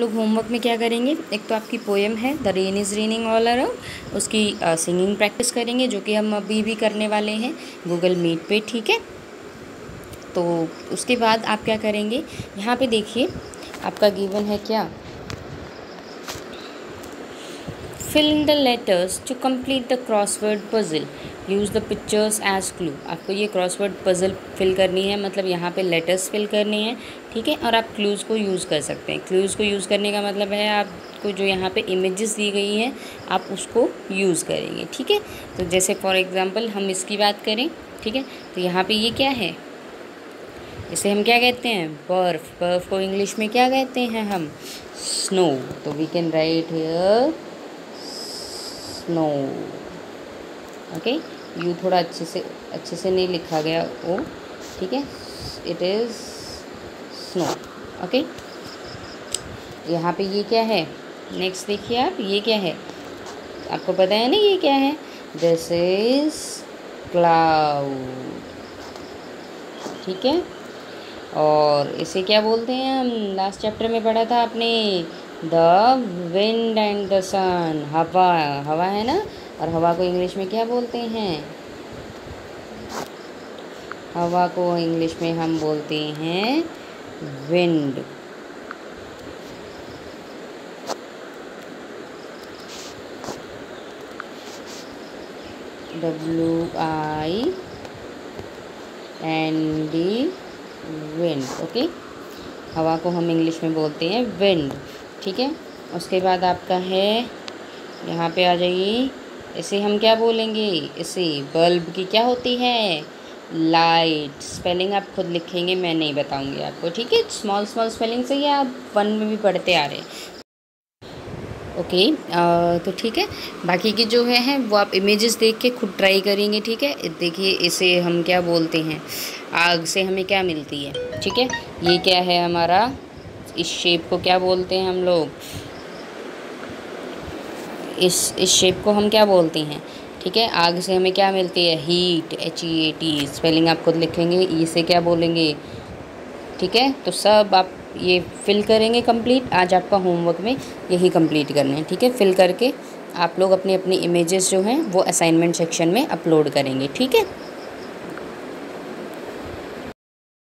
लोग होमवर्क में क्या करेंगे, एक तो आपकी पोएम है the rain is raining all around, उसकी सिंगिंग प्रैक्टिस करेंगे जो कि हम अभी भी करने वाले हैं गूगल मीट पे, ठीक है। तो उसके बाद आप क्या करेंगे, यहाँ पे देखिए आपका गिवन है क्या, fill in the letters to complete the crossword puzzle, use the pictures as clue. आपको ये क्रॉसवर्ड पजल फिल करनी है, मतलब यहाँ पे लेटर्स फिल करने हैं, ठीक है। और आप क्लूज़ को यूज़ कर सकते हैं। क्लूज़ को यूज़ करने का मतलब है आपको जो यहाँ पे इमेजेस दी गई हैं आप उसको यूज़ करेंगे, ठीक है। तो जैसे फॉर एग्ज़ाम्पल हम इसकी बात करें, ठीक है, तो यहाँ पे ये क्या है, इसे हम क्या कहते हैं, बर्फ़। बर्फ़ को इंग्लिश में क्या कहते हैं हम, स्नो। तो we can write here snow, okay. You थोड़ा अच्छे से नहीं लिखा गया ओ, ठीक है, इट इज़ स्नो, ओके। यहाँ पे ये क्या है, नेक्स्ट देखिए आप, ये क्या है, आपको पता है ना ये क्या है, दिस इज़ क्लाउड, ठीक है। और इसे क्या बोलते हैं, हम लास्ट चैप्टर में पढ़ा था आपने, the wind and the sun, हवा। हवा है ना, और हवा को इंग्लिश में क्या बोलते हैं, हवा को इंग्लिश में हम बोलते हैं विंड, WIND, विंड, ओके। हवा को हम इंग्लिश में बोलते हैं विंड, ठीक है। उसके बाद आपका है, यहाँ पे आ जाइए, इसे हम क्या बोलेंगे, इसे बल्ब की क्या होती है, लाइट। स्पेलिंग आप खुद लिखेंगे, मैं नहीं बताऊंगी आपको, ठीक है। स्मॉल स्पेलिंग से ही आप 1 में भी पढ़ते आ रहे हैं, ओके। तो ठीक है, बाकी की जो है वो आप इमेजेस देख के खुद ट्राई करेंगे, ठीक है। देखिए इसे हम क्या बोलते हैं, आग से हमें क्या मिलती है, ठीक है। ये क्या है हमारा, इस शेप को क्या बोलते हैं हम लोग, इस शेप को हम क्या बोलते हैं, ठीक है। आग से हमें क्या मिलती है, हीट, HEAT। स्पेलिंग आप खुद लिखेंगे, इसे क्या बोलेंगे, ठीक है। तो सब आप ये फिल करेंगे कंप्लीट, आज आपका होमवर्क में यही कंप्लीट करना है, ठीक है। फिल करके आप लोग अपनी अपनी इमेजेस जो हैं वो असाइनमेंट सेक्शन में अपलोड करेंगे, ठीक है।